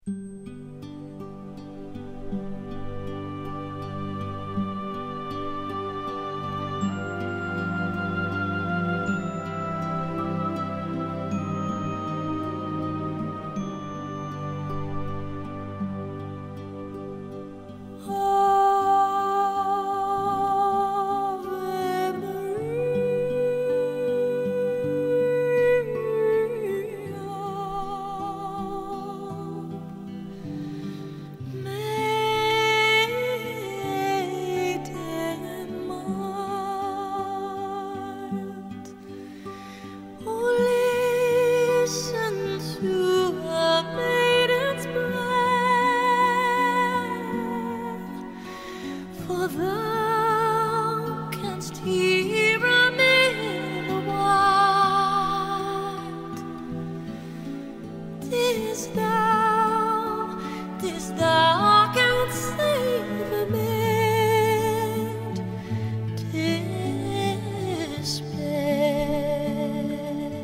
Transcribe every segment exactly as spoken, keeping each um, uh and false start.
Thou canst hear a mill wild. 'Tis thou, 'tis thou canst save amid despair.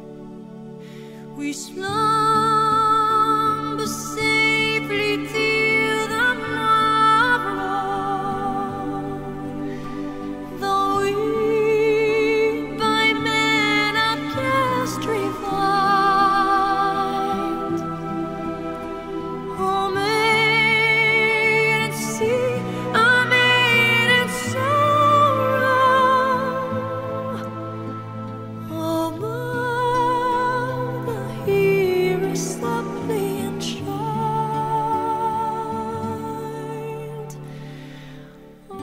We slumber safely till the morrow, though we by men are cast refined. Oh, maiden, see, a maiden sorrow. Oh, mother, hear us softly and child. Oh,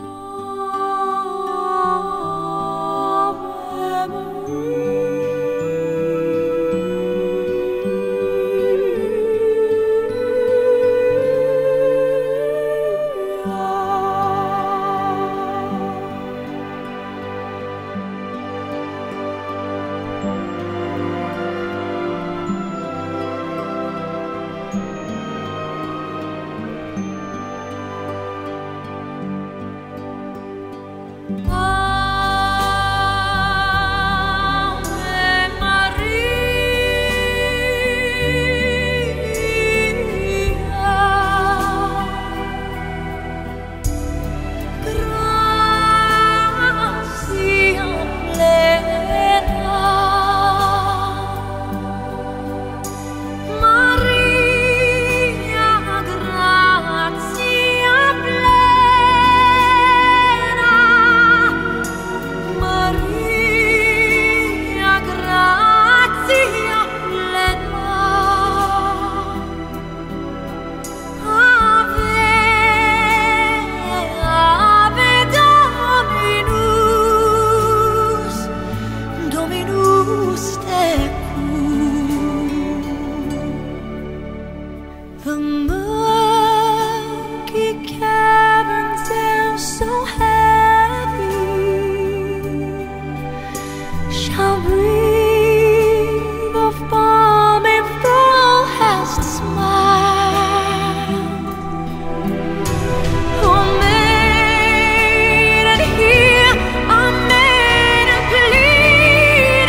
the murky caverns are so heavy, shall breathe of balm if thou hast smiled. Oh, maiden, hear a maiden pleading.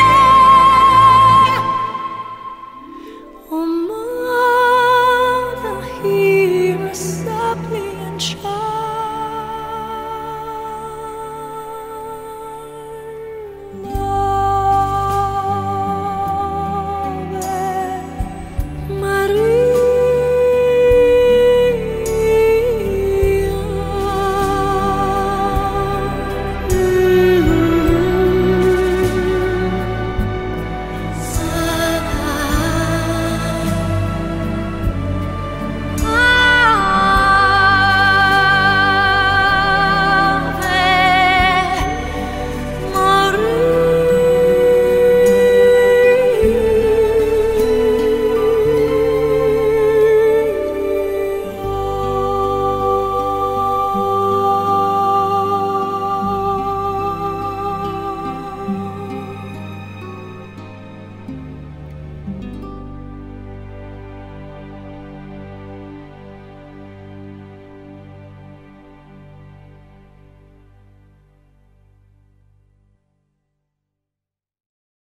Oh, mother, hear a suppliant child.